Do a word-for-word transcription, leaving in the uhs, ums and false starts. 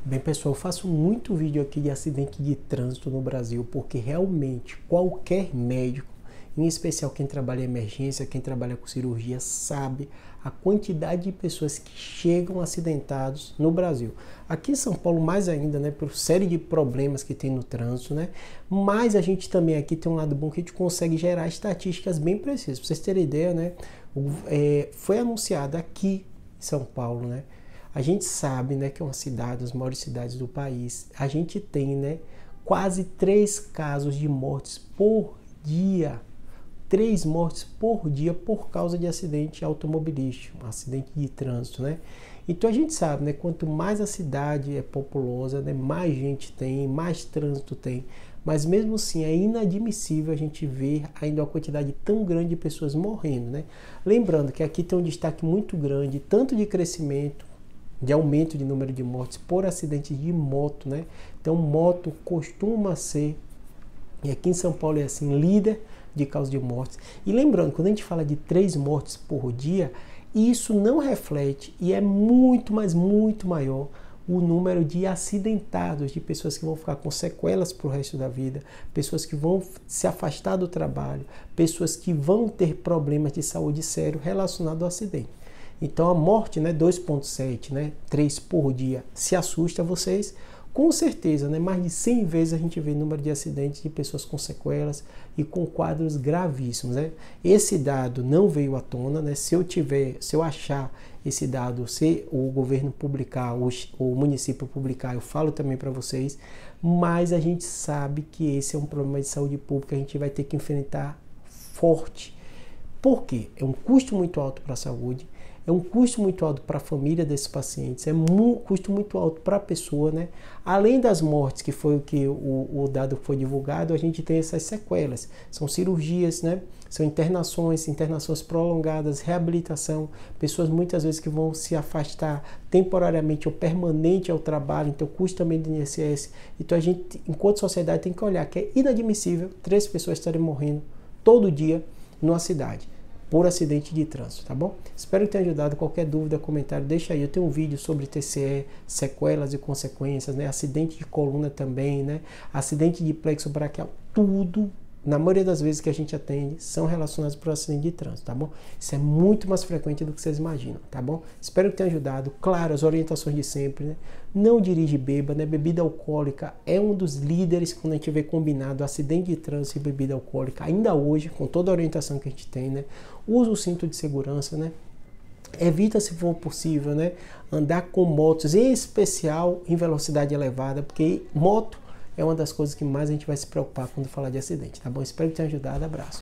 Bem, pessoal, eu faço muito vídeo aqui de acidente de trânsito no Brasil, porque realmente qualquer médico, em especial quem trabalha em emergência, quem trabalha com cirurgia, sabe a quantidade de pessoas que chegam acidentados no Brasil. Aqui em São Paulo, mais ainda, né, por série de problemas que tem no trânsito, né? Mas a gente também aqui tem um lado bom que a gente consegue gerar estatísticas bem precisas. Para vocês terem ideia, né? É, foi anunciado aqui em São Paulo, né? A gente sabe, né, que é uma cidade, das maiores cidades do país. A gente tem, né, quase três casos de mortes por dia. Três mortes por dia por causa de acidente automobilístico, acidente de trânsito, né? Então a gente sabe, né, quanto mais a cidade é populosa, né, mais gente tem, mais trânsito tem. Mas mesmo assim é inadmissível a gente ver ainda uma quantidade tão grande de pessoas morrendo, né? Lembrando que aqui tem um destaque muito grande, tanto de crescimento, de aumento de número de mortes por acidentes de moto, né? Então moto costuma ser, e aqui em São Paulo é assim, líder de causa de mortes. E lembrando, quando a gente fala de três mortes por dia, isso não reflete, e é muito, mas muito maior, o número de acidentados, de pessoas que vão ficar com sequelas para o resto da vida, pessoas que vão se afastar do trabalho, pessoas que vão ter problemas de saúde sério relacionados ao acidente. Então a morte, né, dois vírgula sete, né, três por dia, se assusta vocês? Com certeza, né, mais de cem vezes a gente vê número de acidentes de pessoas com sequelas e com quadros gravíssimos, né? Esse dado não veio à tona, né? Se eu tiver, se eu achar esse dado, se o governo publicar, o, o município publicar, eu falo também para vocês, mas a gente sabe que esse é um problema de saúde pública que a gente vai ter que enfrentar forte. Por quê? É um custo muito alto para a saúde, é um custo muito alto para a família desses pacientes, é um custo muito alto para a pessoa, né? Além das mortes, que foi o que o, o dado foi divulgado, a gente tem essas sequelas. São cirurgias, né? São internações, internações prolongadas, reabilitação, pessoas muitas vezes que vão se afastar temporariamente ou permanente ao trabalho, então custo também do I N S S. Então a gente, enquanto sociedade, tem que olhar que é inadmissível três pessoas estarem morrendo todo dia numa cidade por acidente de trânsito, tá bom? Espero que tenha ajudado. Qualquer dúvida, comentário, deixa aí. Eu tenho um vídeo sobre T C E, sequelas e consequências, né? Acidente de coluna também, né? Acidente de plexo braquial, tudo, na maioria das vezes que a gente atende, são relacionados por acidente de trânsito, tá bom? Isso é muito mais frequente do que vocês imaginam, tá bom? Espero que tenha ajudado. Claro, as orientações de sempre, né? Não dirige bêbado, né? Bebida alcoólica é um dos líderes quando a gente vê combinado acidente de trânsito e bebida alcoólica, ainda hoje, com toda a orientação que a gente tem, né? Usa o cinto de segurança, né? Evita, se for possível, né, andar com motos, em especial em velocidade elevada, porque moto é uma das coisas que mais a gente vai se preocupar quando falar de acidente, tá bom? Espero que tenha ajudado. Abraço.